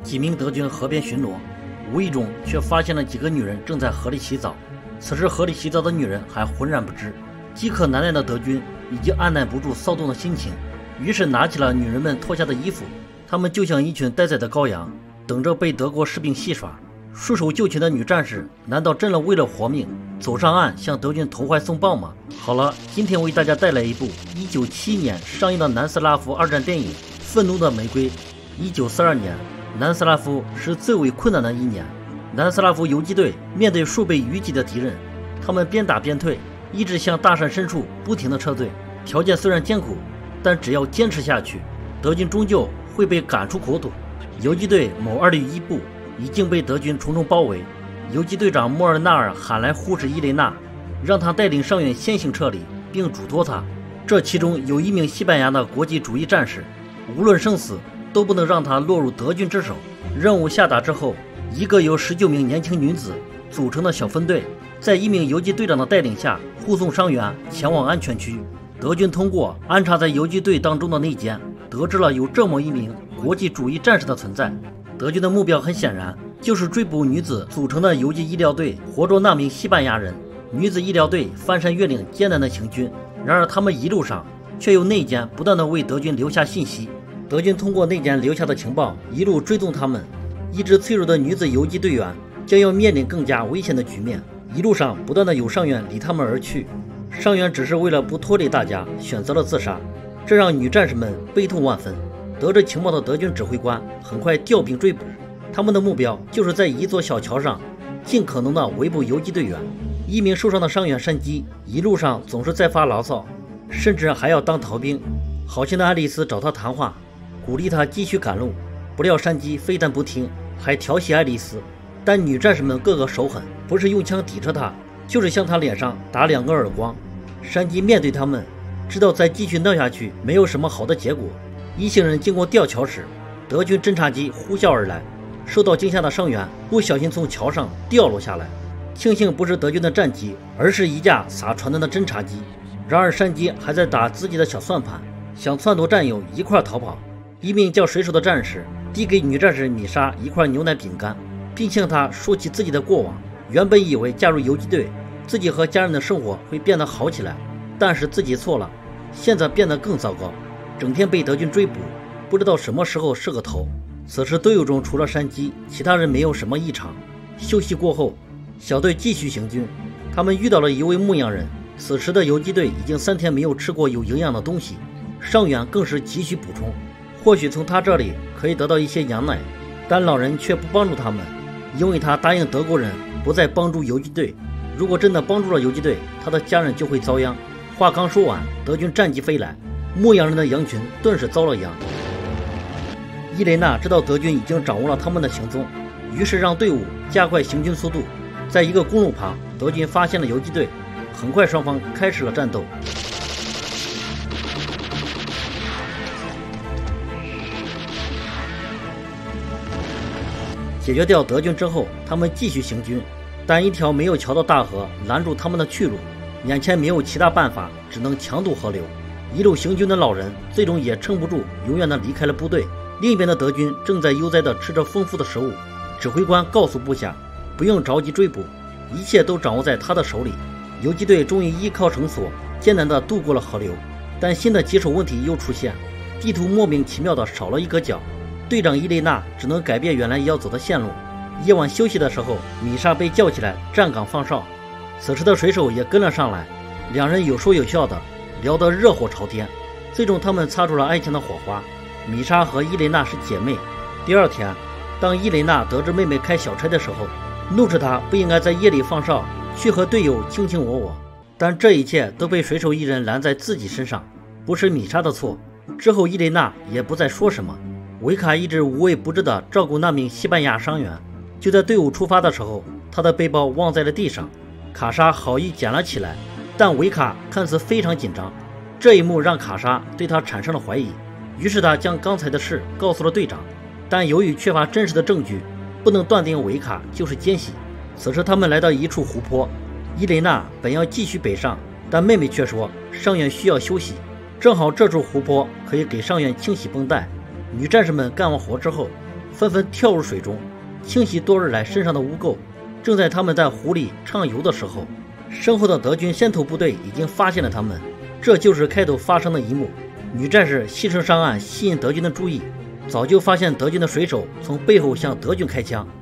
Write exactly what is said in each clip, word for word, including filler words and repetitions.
几名德军河边巡逻，无意中却发现了几个女人正在河里洗澡。此时河里洗澡的女人还浑然不知。饥渴难耐的德军已经按耐不住骚动的心情，于是拿起了女人们脱下的衣服。他们就像一群待宰的羔羊，等着被德国士兵戏耍。束手就擒的女战士难道真的为了活命走上岸向德军投怀送抱吗？好了，今天为大家带来一部一九七一年上映的南斯拉夫二战电影《愤怒的玫瑰》。一九四二年，南斯拉夫是最为困难的一年。南斯拉夫游击队面对数倍于己的敌人，他们边打边退，一直向大山深处不停地撤退。条件虽然艰苦，但只要坚持下去，德军终究会被赶出国土。游击队某二旅一部已经被德军重重包围。游击队长莫尔纳尔喊来护士伊雷娜，让他带领伤员先行撤离，并嘱托他，这其中有一名西班牙的国际主义战士，无论生死都不能让他落入德军之手。任务下达之后，一个由十九名年轻女子组成的小分队，在一名游击队长的带领下护送伤员前往安全区。德军通过安插在游击队当中的内奸，得知了有这么一名国际主义战士的存在。德军的目标很显然，就是追捕女子组成的游击医疗队，活捉那名西班牙人。女子医疗队翻山越岭，艰难的行军，然而他们一路上却有内奸不断的为德军留下信息。德军通过内奸留下的情报一路追踪他们，一支脆弱的女子游击队员将要面临更加危险的局面。一路上不断的有伤员离他们而去，伤员只是为了不拖累大家选择了自杀，这让女战士们悲痛万分。得知情报的德军指挥官很快调兵追捕，他们的目标就是在一座小桥上尽可能的围捕游击队员。一名受伤的伤员山鸡一路上总是在发牢骚，甚至还要当逃兵。好心的爱丽丝找他谈话，鼓励他继续赶路，不料山鸡非但不听，还调戏爱丽丝。但女战士们个个手狠，不是用枪抵着他，就是向他脸上打两个耳光。山鸡面对他们，知道再继续闹下去没有什么好的结果。一行人经过吊桥时，德军侦察机呼啸而来，受到惊吓的伤员不小心从桥上掉落下来。庆幸不是德军的战机，而是一架撒传单的侦察机。然而山鸡还在打自己的小算盘，想撺掇战友一块逃跑。一名叫水手的战士递给女战士米莎一块牛奶饼干，并向她说起自己的过往。原本以为加入游击队，自己和家人的生活会变得好起来，但是自己错了，现在变得更糟糕，整天被德军追捕，不知道什么时候是个头。此时队伍中除了山鸡，其他人没有什么异常。休息过后，小队继续行军，他们遇到了一位牧羊人。此时的游击队已经三天没有吃过有营养的东西，伤员更是急需补充，或许从他这里可以得到一些羊奶。但老人却不帮助他们，因为他答应德国人不再帮助游击队，如果真的帮助了游击队，他的家人就会遭殃。话刚说完，德军战机飞来，牧羊人的羊群顿时遭了殃。伊雷娜知道德军已经掌握了他们的行踪，于是让队伍加快行军速度。在一个公路旁，德军发现了游击队，很快双方开始了战斗。解决掉德军之后，他们继续行军，但一条没有桥的大河拦住他们的去路，眼前没有其他办法，只能强渡河流。一路行军的老人最终也撑不住，永远的离开了部队。另一边的德军正在悠哉地吃着丰富的食物。指挥官告诉部下，不用着急追捕，一切都掌握在他的手里。游击队终于依靠绳索艰难地渡过了河流，但新的棘手问题又出现，地图莫名其妙地少了一个角。队长伊雷娜只能改变原来要走的线路。夜晚休息的时候，米莎被叫起来站岗放哨，此时的水手也跟了上来，两人有说有笑的聊得热火朝天。最终他们擦出了爱情的火花。米莎和伊雷娜是姐妹。第二天，当伊雷娜得知妹妹开小差的时候，怒斥她不应该在夜里放哨，去和队友卿卿我我。但这一切都被水手一人拦在自己身上，不是米莎的错。之后伊雷娜也不再说什么。维卡一直无微不至地照顾那名西班牙伤员。就在队伍出发的时候，他的背包忘在了地上，卡莎好意捡了起来，但维卡看似非常紧张。这一幕让卡莎对他产生了怀疑，于是他将刚才的事告诉了队长。但由于缺乏真实的证据，不能断定维卡就是奸细。此时他们来到一处湖泊，伊雷娜本要继续北上，但妹妹却说伤员需要休息，正好这处湖泊可以给伤员清洗绷带。女战士们干完活之后， 纷纷跳入水中，清洗多日来身上的污垢。正在他们在湖里畅游的时候，身后的德军先头部队已经发现了他们。这就是开头发生的一幕：女战士牺牲上岸，吸引德军的注意，早就发现德军的水手从背后向德军开枪。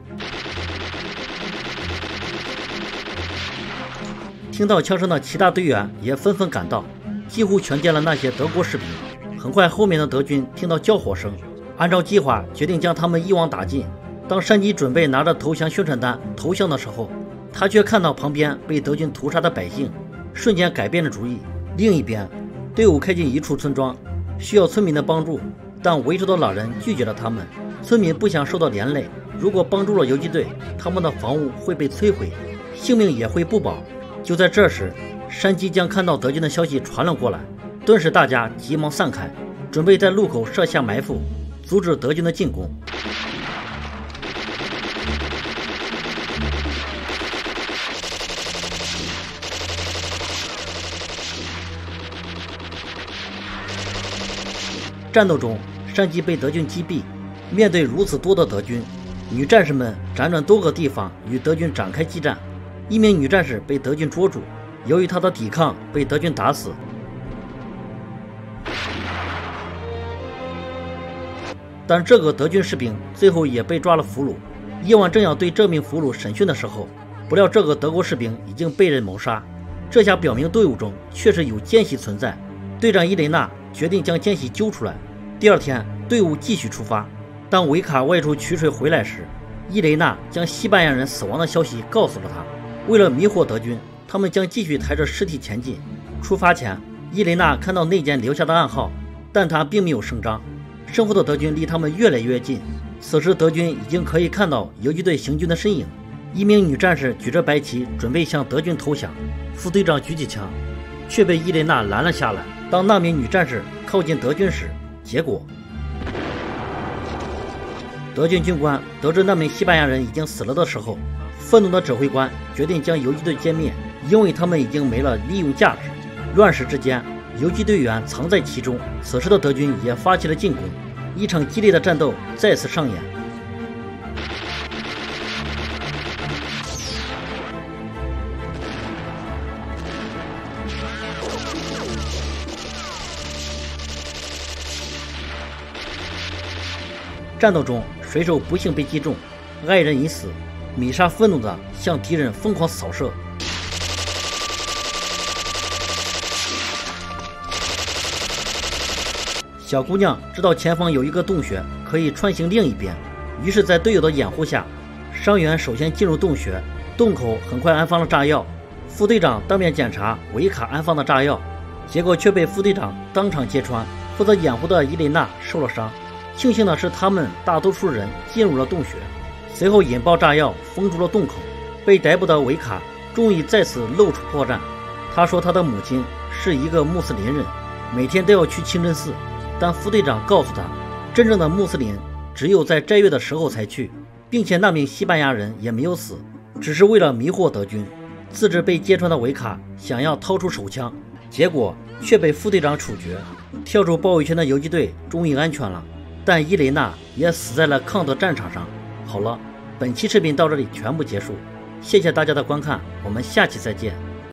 听到枪声的其他队员也纷纷赶到，几乎全歼了那些德国士兵。很快，后面的德军听到叫火声，按照计划决定将他们一网打尽。当山鸡准备拿着投降宣传单投降的时候，他却看到旁边被德军屠杀的百姓，瞬间改变了主意。另一边，队伍开进一处村庄，需要村民的帮助，但为首的老人拒绝了他们。村民不想受到连累，如果帮助了游击队，他们的房屋会被摧毁，性命也会不保。就在这时，山鸡将看到德军的消息传了过来，顿时大家急忙散开，准备在路口设下埋伏，阻止德军的进攻。战斗中，山鸡被德军击毙。面对如此多的德军，女战士们辗转多个地方与德军展开激战。一名女战士被德军捉住，由于她的抵抗，被德军打死。但这个德军士兵最后也被抓了俘虏。叶万正要对这名俘虏审讯的时候，不料这个德国士兵已经被人谋杀。这下表明队伍中确实有奸细存在。队长伊雷娜决定将奸细揪出来。第二天，队伍继续出发。当维卡外出取水回来时，伊雷娜将西班牙人死亡的消息告诉了他。为了迷惑德军，他们将继续抬着尸体前进。出发前，伊雷娜看到内奸留下的暗号，但他并没有声张。身后的德军离他们越来越近，此时德军已经可以看到游击队行军的身影。一名女战士举着白旗准备向德军投降，副队长举起枪，却被伊雷娜拦了下来。当那名女战士靠近德军时，结果德军军官得知那名西班牙人已经死了的时候，愤怒的指挥官决定将游击队歼灭，因为他们已经没了利用价值。乱世之间，游击队员藏在其中。此时的德军也发起了进攻，一场激烈的战斗再次上演。战斗中，水手不幸被击中，爱人已死。米莎愤怒地向敌人疯狂扫射。小姑娘知道前方有一个洞穴，可以穿行另一边，于是，在队友的掩护下，伤员首先进入洞穴，洞口很快安放了炸药。副队长当面检查维卡安放的炸药，结果却被副队长当场揭穿。负责掩护的伊雷娜受了伤。庆幸的是，他们大多数人进入了洞穴，随后引爆炸药封住了洞口。被逮捕的维卡终于再次露出破绽。他说他的母亲是一个穆斯林人，每天都要去清真寺，但副队长告诉他，真正的穆斯林只有在斋月的时候才去，并且那名西班牙人也没有死，只是为了迷惑德军。自知被揭穿的维卡想要掏出手枪，结果却被副队长处决。跳出包围圈的游击队终于安全了，但伊雷娜也死在了抗德战场上。好了，本期视频到这里全部结束，谢谢大家的观看，我们下期再见。